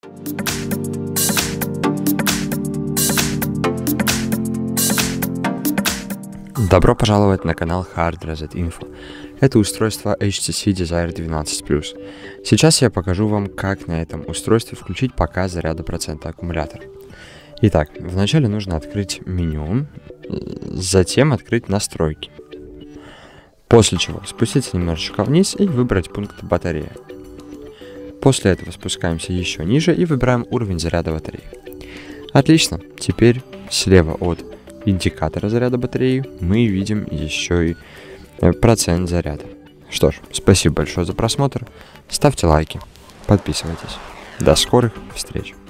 Добро пожаловать на канал Hard Reset Info. Это устройство HTC Desire 12+. Сейчас я покажу вам, как на этом устройстве включить показ заряда процента аккумулятора. Итак, вначале нужно открыть меню, затем открыть настройки. После чего спуститься немножечко вниз и выбрать пункт батарея. После этого спускаемся еще ниже и выбираем уровень заряда батареи. Отлично, теперь слева от индикатора заряда батареи мы видим еще и процент заряда. Что ж, спасибо большое за просмотр, ставьте лайки, подписывайтесь. До скорых встреч!